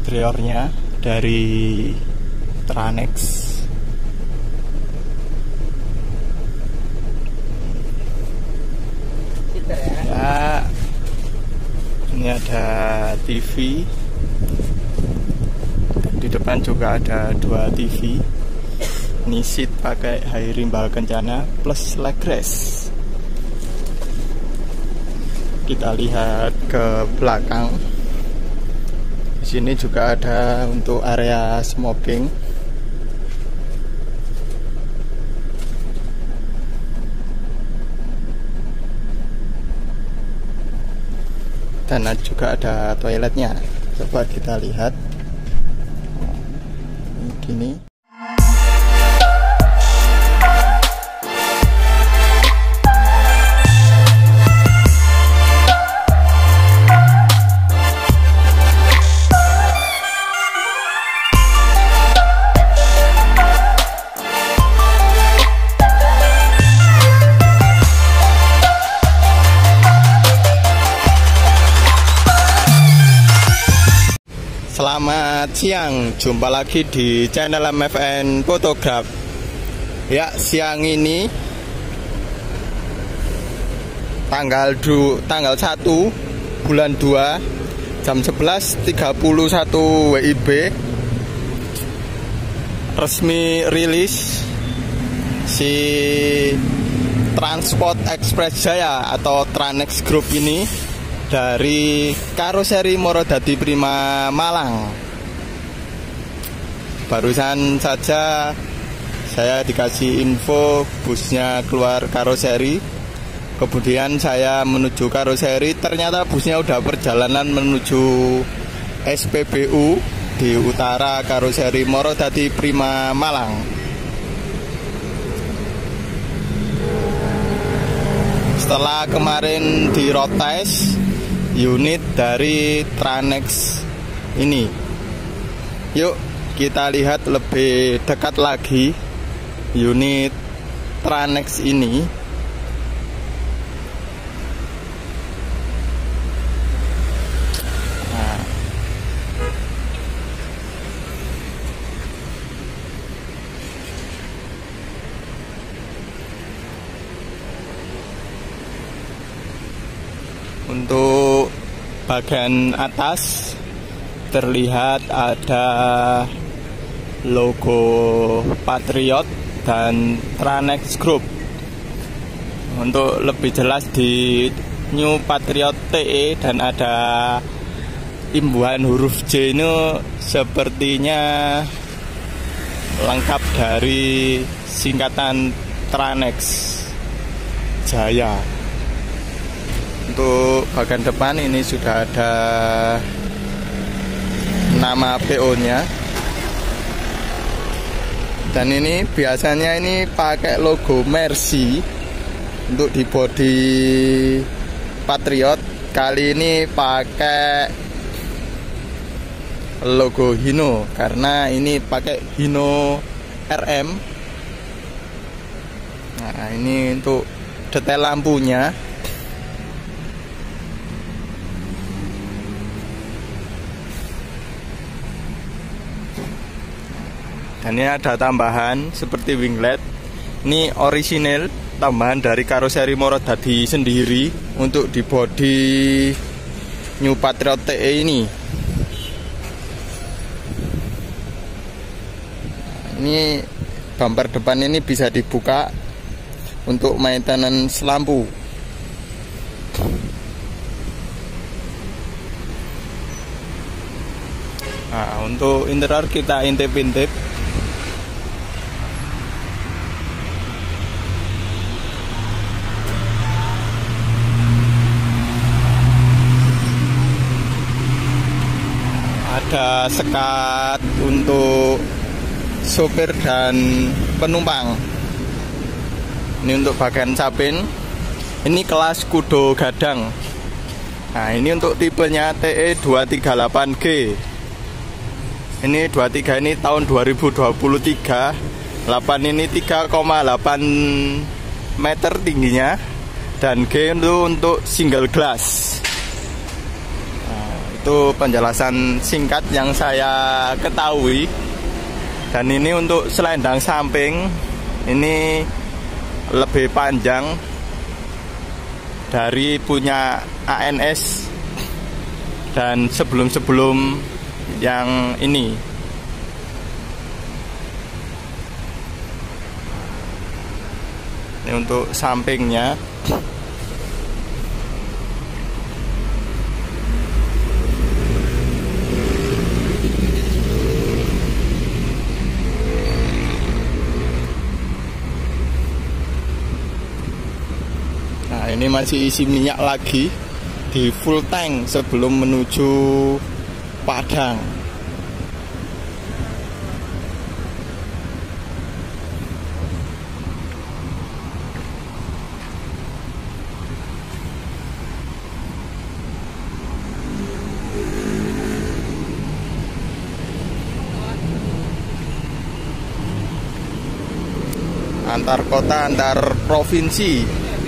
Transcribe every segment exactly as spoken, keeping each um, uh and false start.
interiornya dari Tranex. Ya, ini ada T V. Di depan juga ada dua T V. Ini seat pakai high rimbal kencana plus leg rest. Kita lihat ke belakang. Di sini juga ada untuk area smoking. Dan juga ada toiletnya. Coba kita lihat. Ini Selamat siang, jumpa lagi di channel M F N Photograph. Ya, siang ini tanggal du, tanggal satu bulan dua jam sebelas tiga puluh satu W I B resmi rilis si Transport Express Jaya atau Tranex Group ini dari Karoseri Morodadi Prima Malang. Barusan saja saya dikasih info busnya keluar karoseri. Kemudian saya menuju karoseri, ternyata busnya udah perjalanan menuju S P B U di utara Karoseri Morodadi Prima Malang. Setelah kemarin di road test unit dari Tranex ini, yuk kita lihat lebih dekat lagi unit Tranex ini. Nah, untuk bagian atas terlihat ada logo Patriot dan Tranex Group. Untuk lebih jelas di New Patriot T E dan ada imbuhan huruf J ini sepertinya lengkap dari singkatan Tranex Jaya. Untuk bagian depan ini sudah ada nama P O-nya. Dan ini biasanya ini pakai logo Mercy untuk di bodi Patriot. Kali ini pakai logo Hino karena ini pakai Hino R M. Nah, ini untuk detail lampunya. Dan ini ada tambahan seperti winglet. Ini orisinil, tambahan dari Karoseri Morodadi sendiri untuk di bodi New Patriot T E ini. Ini bumper depan ini bisa dibuka untuk maintenance lampu. Nah, untuk interior kita intip-intip. Ada sekat untuk sopir dan penumpang. Ini untuk bagian cabin. Ini kelas kudo gadang. Nah, ini untuk tipenya T E dua tiga delapan G. Ini dua puluh tiga ini tahun dua ribu dua puluh tiga. delapan ini tiga koma delapan meter tingginya. Dan G itu untuk single glass. Itu penjelasan singkat yang saya ketahui. Dan ini untuk selendang samping, ini lebih panjang dari punya A N S dan sebelum-sebelum yang ini. Ini untuk sampingnya. Nah, ini masih isi minyak lagi di full tank sebelum menuju Padang. Antar kota, antar provinsi.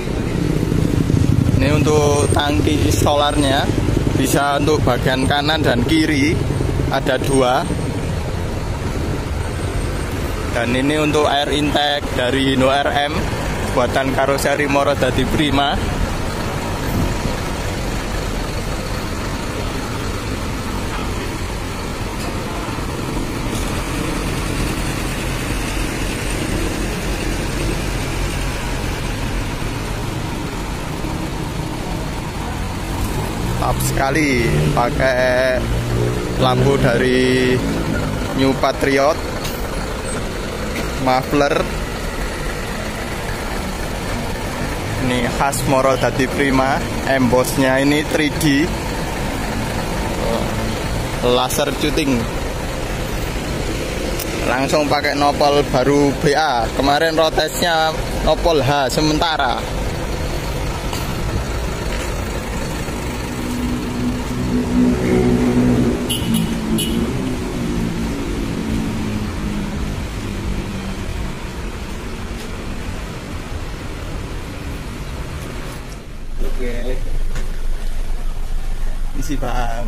Ini untuk tangki solarnya, bisa untuk bagian kanan dan kiri, ada dua. Dan ini untuk air intake dari Hino R M, buatan karoseri Morodadi Prima. Mantap sekali, pakai lampu dari New Patriot, muffler. Ini khas Morodadi Prima, embossnya ini tiga D, laser shooting. Langsung pakai nopol baru B A. Kemarin rotesnya nopol H sementara. Oke, isi bang.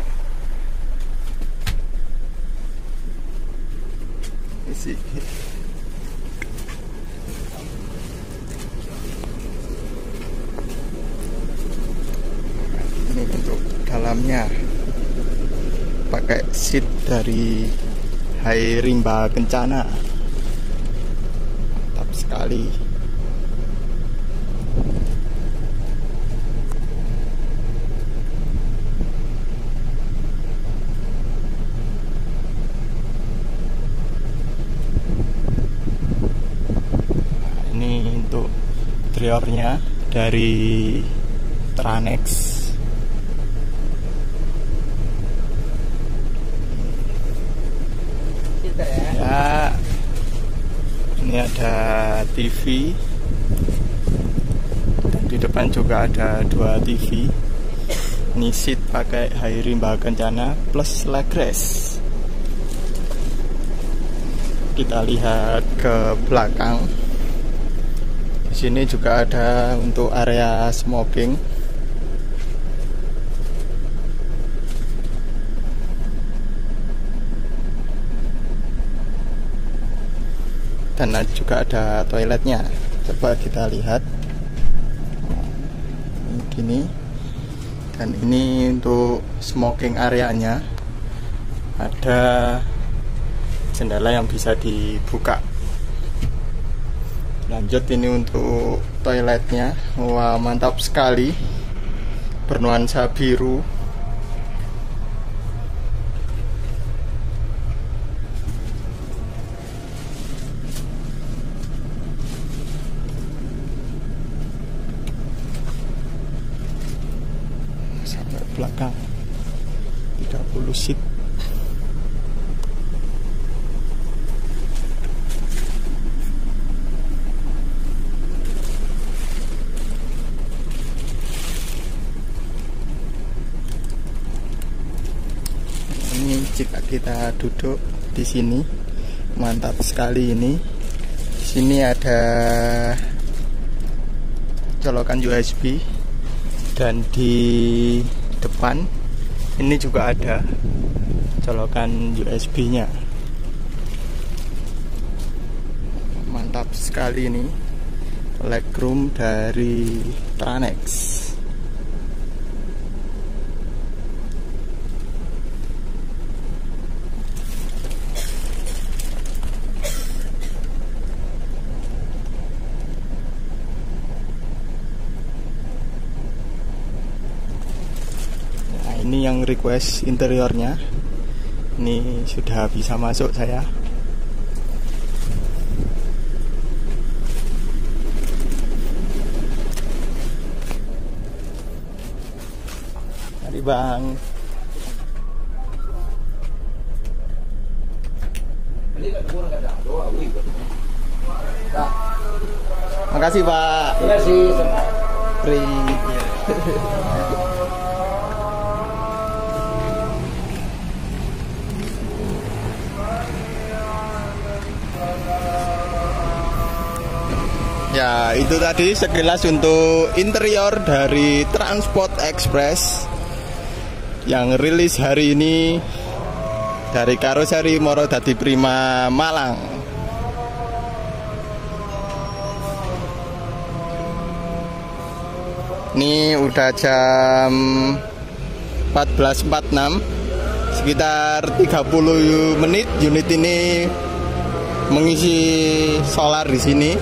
Isi. Ini untuk dalamnya, pakai seat dari Hai Rimba Kencana. Mantap sekali. Interiornya dari Tranex. Ya, ini ada T V dan di depan juga ada dua T V. Ini seat pakai Hai Rimba Kencana plus legress. Kita lihat ke belakang. Di sini juga ada untuk area smoking. Dan juga ada toiletnya. Coba kita lihat. Ini gini. Dan ini untuk smoking areanya. Ada jendela yang bisa dibuka. Lanjut, ini untuk toiletnya. Wah, mantap sekali, bernuansa biru. Sampai belakang tiga puluh seat. Jika kita duduk di sini, mantap sekali ini. Di sini ada colokan U S B dan di depan Ini juga ada colokan U S B-nya. Mantap sekali ini legroom dari Tranex. Nah, ini yang request interiornya. Ini sudah bisa masuk saya. Mari Bang. Makasih Pak. Terima kasih. Free. Ya, itu tadi sekilas untuk interior dari Transport Express yang rilis hari ini dari karoseri Morodadi Prima Malang. Ini udah jam empat belas empat puluh enam, sekitar tiga puluh menit unit ini mengisi solar di sini.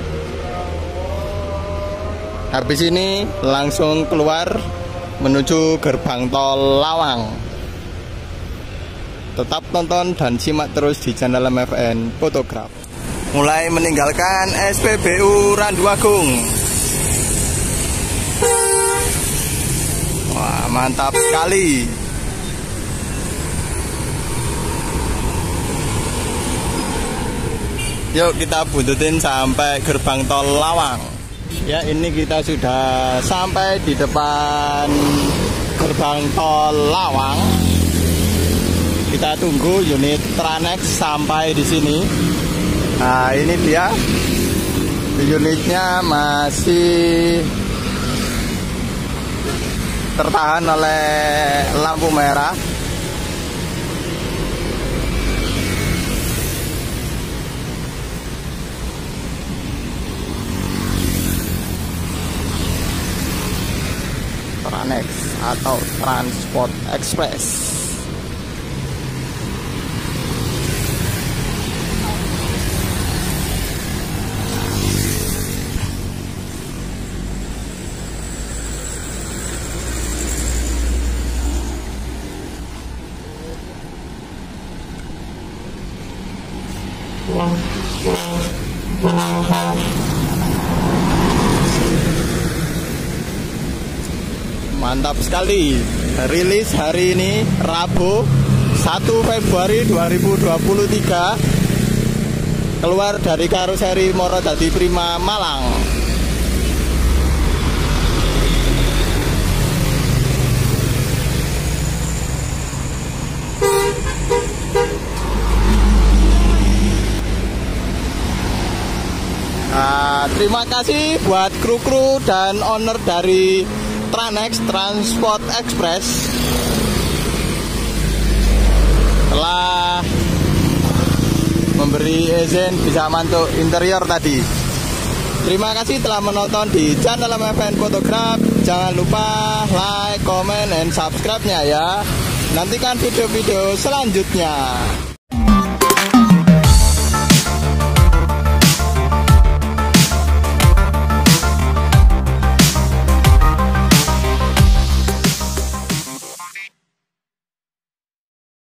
Habis ini langsung keluar menuju gerbang tol Lawang. Tetap tonton dan simak terus di channel M F N Photograph. Mulai meninggalkan S P B U Randuagung. Wah, mantap sekali. Yuk kita buntutin sampai gerbang tol Lawang. Ya, ini kita sudah sampai di depan gerbang tol Lawang. Kita tunggu unit Tranex sampai di sini. Nah, ini dia. Unitnya masih tertahan oleh lampu merah. Tranex atau Transport Express. Mantap sekali. Rilis hari ini Rabu satu Februari dua ribu dua puluh tiga. Keluar dari karoseri Morodadi Prima Malang. Nah, terima kasih buat kru-kru dan owner dari Tranex Transport Express telah memberi izin bisa mantuk interior tadi. Terima kasih telah menonton di channel M F N Photograph. Jangan lupa like, comment, and subscribe-nya ya. Nantikan video-video selanjutnya.